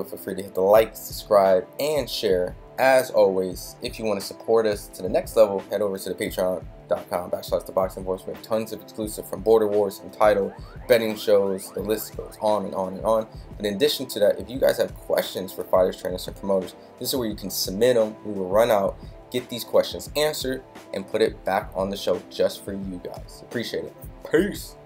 feel free to hit the like, subscribe, and share. As always, if you want to support us to the next level, head over to the patreon.com/ThaBoxingvoice. We have tons of exclusive from Border Wars, from title, betting shows, the list goes on and on and on. But in addition to that, if you guys have questions for fighters, trainers, and promoters, this is where you can submit them. We will run out, get these questions answered, and put it back on the show just for you guys. Appreciate it. Peace.